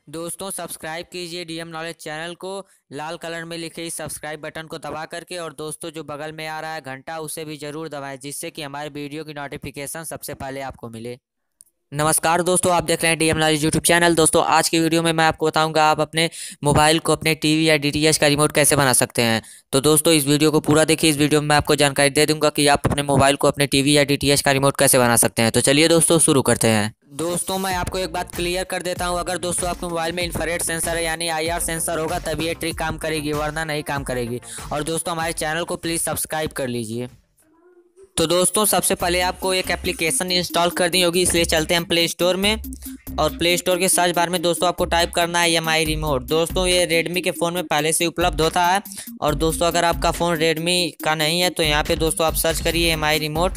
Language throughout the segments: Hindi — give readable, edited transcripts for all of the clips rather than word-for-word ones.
दोस्तों सब्सक्राइब कीजिए डीएम नॉलेज चैनल को लाल कलर में लिखे इस सब्सक्राइब बटन को दबा करके, और दोस्तों जो बगल में आ रहा है घंटा उसे भी जरूर दबाएं, जिससे कि हमारे वीडियो की नोटिफिकेशन सबसे पहले आपको मिले। नमस्कार दोस्तों, आप देख रहे हैं डीएम नॉलेज यूट्यूब चैनल। दोस्तों आज की वीडियो में मैं आपको बताऊंगा आप अपने मोबाइल को अपने टीवी या डीटीएच का रिमोट कैसे बना सकते हैं। तो दोस्तों इस वीडियो को पूरा देखिए। इस वीडियो में मैं आपको जानकारी दे दूंगा कि आप अपने मोबाइल को अपने टीवी या डीटीएच का रिमोट कैसे बना सकते हैं। तो चलिए दोस्तों शुरू करते हैं। दोस्तों मैं आपको एक बात क्लियर कर देता हूं, अगर दोस्तों आपके मोबाइल में इंफ्रारेड सेंसर है यानी आईआर सेंसर होगा तभी ये ट्रिक काम करेगी, वरना नहीं काम करेगी। और दोस्तों हमारे चैनल को प्लीज़ सब्सक्राइब कर लीजिए। तो दोस्तों सबसे पहले आपको एक एप्लीकेशन इंस्टॉल करनी होगी, इसलिए चलते हैं प्ले स्टोर में। और प्ले स्टोर के सर्च बार में दोस्तों आपको टाइप करना है एमआई रिमोट। दोस्तों ये रेडमी के फ़ोन में पहले से उपलब्ध होता है। और दोस्तों अगर आपका फ़ोन रेडमी का नहीं है तो यहाँ पे दोस्तों आप सर्च करिए एमआई रिमोट।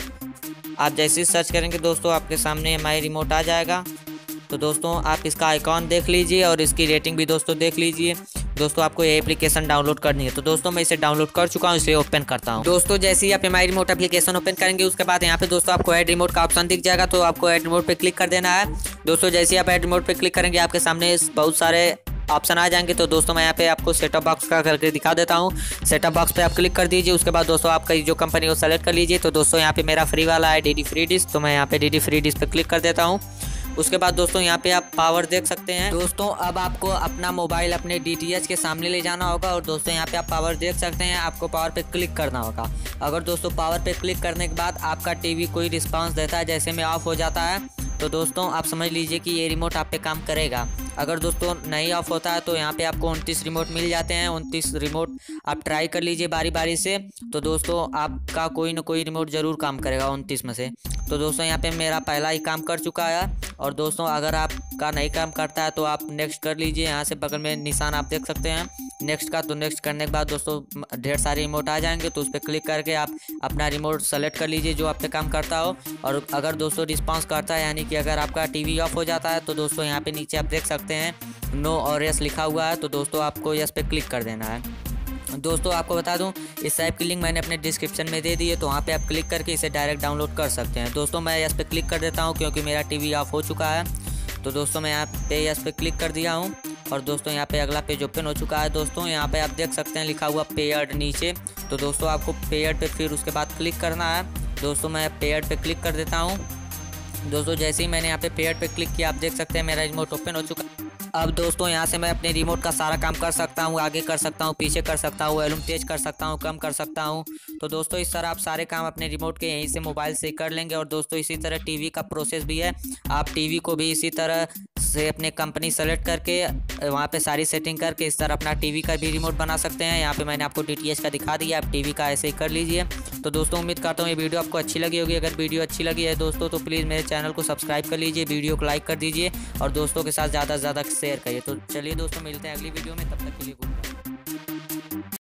आप जैसे ही सर्च करेंगे दोस्तों आपके सामने एमआई रिमोट आ जाएगा। तो दोस्तों आप इसका आइकॉन देख लीजिए और इसकी रेटिंग भी दोस्तों देख लीजिए। दोस्तों आपको ये एप्लीकेशन डाउनलोड करनी है, तो दोस्तों मैं इसे डाउनलोड कर चुका हूँ, इसे ओपन करता हूँ। दोस्तों जैसे ही आप एमआई रिमोट एप्लीकेशन ओपन करेंगे उसके बाद यहाँ पे दोस्तों आपको ऐड रिमोट का ऑप्शन दिख जाएगा, तो आपको ऐड रिमोट पे क्लिक कर देना है। दोस्तों जैसे ही आप ऐड रिमोट पे क्लिक करेंगे आपके सामने बहुत सारे ऑप्शन आ जाएंगे। तो दोस्तों मैं यहाँ पे आपको सेटअप बॉक्स का करके दिखा देता हूँ। सेटअप बॉक्स पे आप क्लिक कर दीजिए, उसके बाद दोस्तों आपका जो कंपनी को सेलेक्ट कर लीजिए। तो दोस्तों यहाँ पे मेरा फ्री वाला है डीडी फ्री डिश, तो मैं यहाँ पे डीडी फ्री डिश पे क्लिक कर देता हूँ। उसके बाद दोस्तों यहाँ पे आप पावर देख सकते हैं। दोस्तों अब आपको अपना मोबाइल अपने डीटीएच के सामने ले जाना होगा, और दोस्तों यहाँ पे आप पावर देख सकते हैं। आपको पावर पे क्लिक करना होगा। अगर दोस्तों पावर पे क्लिक करने के बाद आपका टीवी कोई रिस्पांस देता है, जैसे में ऑफ हो जाता है, तो दोस्तों आप समझ लीजिए कि ये रिमोट आप पे काम करेगा। अगर दोस्तों नहीं ऑफ होता है तो यहाँ पे आपको 29 रिमोट मिल जाते हैं। 29 रिमोट आप ट्राई कर लीजिए बारी बारी से, तो दोस्तों आपका कोई ना कोई रिमोट ज़रूर काम करेगा 29 में से। तो दोस्तों यहाँ पे मेरा पहला ही काम कर चुका है। और दोस्तों अगर आपका नहीं काम करता है तो आप नेक्स्ट कर लीजिए। यहाँ से बगल में निशान आप देख सकते हैं नेक्स्ट का, तो नेक्स्ट करने के बाद दोस्तों ढेर सारे रिमोट आ जाएंगे, तो उस पर क्लिक करके आप अपना रिमोट सेलेक्ट कर लीजिए जो आप पे काम करता हो। और अगर दोस्तों रिस्पांस करता है यानी कि अगर आपका टीवी ऑफ हो जाता है तो दोस्तों यहाँ पे नीचे आप देख सकते हैं नो और यस लिखा हुआ है, तो दोस्तों आपको यस पे क्लिक कर देना है। दोस्तों आपको बता दूं इस ऐप की लिंक मैंने अपने डिस्क्रिप्शन में दे दी है, तो वहाँ पे आप क्लिक करके इसे डायरेक्ट डाउनलोड कर सकते हैं। दोस्तों मैं यस पे क्लिक कर देता हूँ क्योंकि मेरा टीवी ऑफ हो चुका है। तो दोस्तों मैं यहाँ पे यस पे क्लिक कर दिया हूँ, और दोस्तों यहाँ पे अगला पेज ओपन हो चुका है। दोस्तों यहाँ पे आप देख सकते हैं लिखा हुआ पेयर्ड नीचे, तो दोस्तों आपको पेयर्ड पे फिर उसके बाद क्लिक करना है। दोस्तों मैं पेयर्ड पे क्लिक कर देता हूँ। दोस्तों जैसे ही मैंने यहाँ पे पेयर्ड पे क्लिक किया आप देख सकते हैं मेरा रिमोट ओपन हो चुका है। अब दोस्तों यहाँ से मैं अपने रिमोट का सारा काम कर सकता हूँ, आगे कर सकता हूँ, पीछे कर सकता हूँ, वॉल्यूम तेज कर सकता हूँ, कम कर सकता हूँ। तो दोस्तों इस तरह आप सारे काम अपने रिमोट के यहीं से मोबाइल से कर लेंगे। और दोस्तों इसी तरह टीवी का प्रोसेस भी है, आप टीवी को भी इसी तरह से अपने कंपनी सेलेक्ट करके वहाँ पे सारी सेटिंग करके इस तरह अपना टीवी का भी रिमोट बना सकते हैं। यहाँ पे मैंने आपको डीटीएच का दिखा दिया, आप टीवी का ऐसे ही कर लीजिए। तो दोस्तों उम्मीद करता हूँ ये वीडियो आपको अच्छी लगी होगी। अगर वीडियो अच्छी लगी है दोस्तों तो प्लीज़ मेरे चैनल को सब्सक्राइब कर लीजिए, वीडियो को लाइक कर दीजिए और दोस्तों के साथ ज़्यादा से ज़्यादा शेयर करिए। तो चलिए दोस्तों मिलते हैं अगली वीडियो में, तब तक के लिए गुड बाय।